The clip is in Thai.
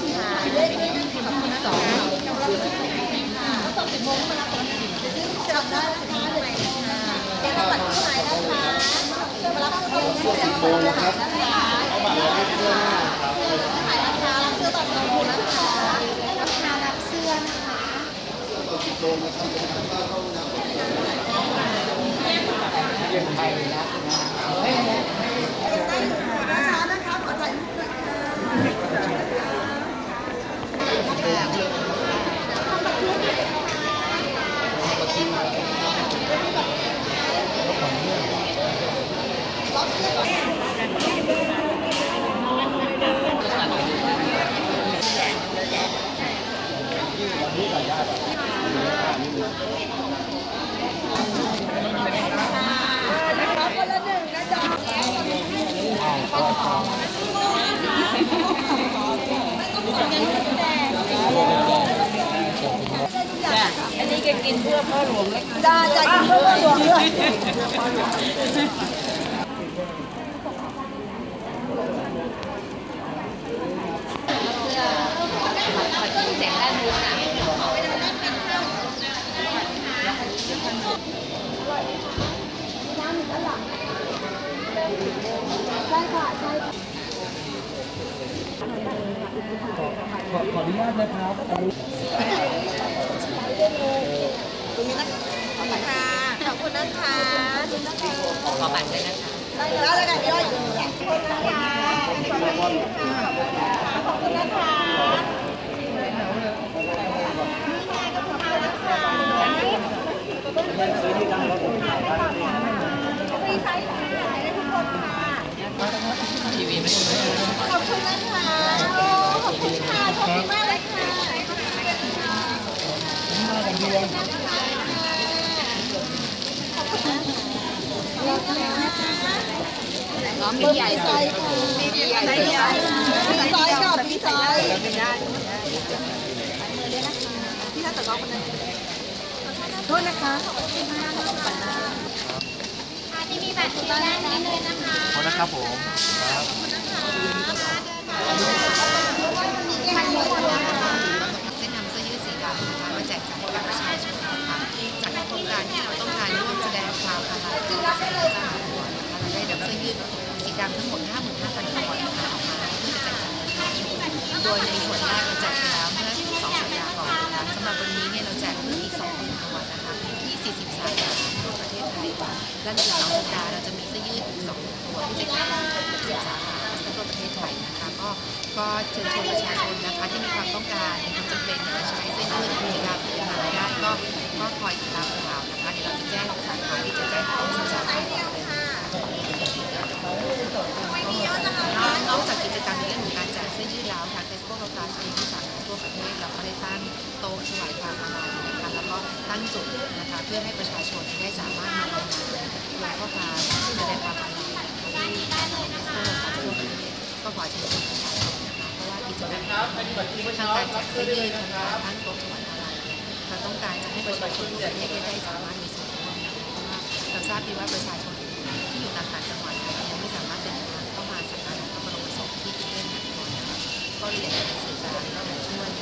ค่ะขอบคุณสองต้อง10 โมงมารับตอนนี้จะรับได้ไหมค่ะเดี๋ยวเราบัตรที่ไหนนะคะมารับเสื้อ10 โมงนะคะเอาบัตรเราเสื้อขายราคารับเสื้อต่อโมงนะคะราคารับเสื้อนะคะ10 โมงนะครับเรียนไทยนะได้นะคะขอถ่ายรูปหน่อยอันนี้แกกินเพื่อพ่อหลวงเลยจ้ากินเพื่อพ่อหลวงด้วยเสียงด้านนู้นอ่ะขออนุญาตนะครับตรงนี้นะขอบคุณค่ะขอบคุณนะคะขอบัตรเลยนะคะได้แล้วกันย่อยเลยขอบคุณนะคะขอบคุณนะคะซื้อที่ดังแล้วผมขายได้ฟรีใช้ค่ะได้ทุกคนค่ะทีวีไม่ได้ขอบคุณนะคะขอบคุณค่ะขอบคุณมากเลยค่ะน้องมีใหญ่ใส่มีใหญ่มีซอยค่ะมีซอยพี่ท่านตะก้อคนนั้นโทษนะคะขอบคุณมากนะคะที่มีบัตรที่ด้านนี้เลยนะคะขอบคุณนะครับผมเส้นนำเสื้อยืดสีดำนะคะมาแจกจ่ายให้กับประชาชนนะคะจากโครงการที่เราต้องการร่วมแสดงความอาลัยต่อพระเจ้าอยู่หัวนะคะเราได้นำเสื้อยืดสีดำทั้งหมด 55,000 ตัวนะคะออกมาเพื่อจะแจกจ่ายให้ประชาชนโดยในส่วนแรกเราแจกไปแล้วเมื่อ2 สัปดาห์ก่อนนะคะสำหรับวันนี้เนี่ยเราแจกเพิ่มอีก2 รางวัลนะคะที่40 สาขาทั่วประเทศไทยและในอีก2 สัปดาห์เราจะมีเสื้อยืดอีก2 ตัวที่จะแจก60 สาขาทั่วประเทศไทยนะคะก็เชิญชวนประชาชนนะคะที่มีความต้องการมีความจำเป็นอยากจะใช้เสื้อยืดมีราคาหาได้ก็คอยติดตามข่าวนะคะเดี๋ยวเราจะแจ้งสาขาที่จะแจ้งของสาขาต่อไปนอกจากกิจกรรมในเรื่องของการแจกเสื้อยืดแล้วทางเฟซบุ๊กเราการเองที่สาขาทั่วประเทศเราก็ได้ตั้งโต๊ะถวายความอาลัยนะคะแล้วก็ตั้งจุดนะคะเพื่อให้ประชาชนได้สามารถมาลงนามลงข้อความแสดงความอาลัยนะคะที่ทางเฟซบุ๊กเราทั่วประเทศก็ขอเชิญชวนประชาชนนะคะเพราะว่ากิจกรรมทางการแจกเสื้อยืดทางการตั้งโต๊ะถวายอาลัยเราต้องการจะให้ประชาชนทุกประเทศได้สามารถมีส่วนร่วมเพราะว่าเราทราบดีว่าประชาชนที่อยู่ตามต่างจังหวัดยังไม่สามารถเดินทางเข้ามาสักการะพระบรมศพที่กรุงเทพมหานครก็เรียนสื่อสารก็ช่วย